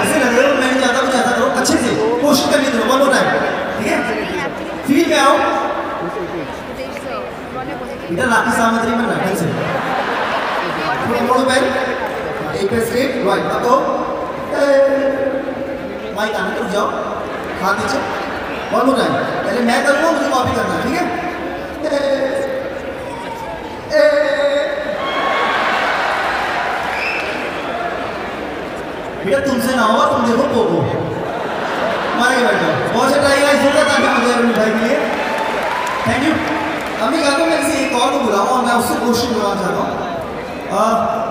ऐसे लग रहे हो, मैं नहीं चाहता कुछ ऐसा करो, अच्छे से कोशिश करनी दो, वन मोर टाइम, ठीक है? फील में आओ, इधर लाठी सामग्री में ना से मोड़ो पैर, एक पैर स्ट्रेट राइट, अब तो माइक आने रुक जाओ, हाथ नीचे, वन मोर टाइम, पहले मैं करूँगा मुझे कॉपी करना है, ठीक है? बेटा तुमसे ना होगा, तुम देखो पोगो मारे के बैठो, बहुत अच्छा ट्राई गाइस, जोरदार तालियां हो जाए भाई के लिए, थैंक यू। अभी गाना मैं किसी एक और को बुलाऊँ और मैं उससे क्वेश्चन करवाना चाहता हूँ।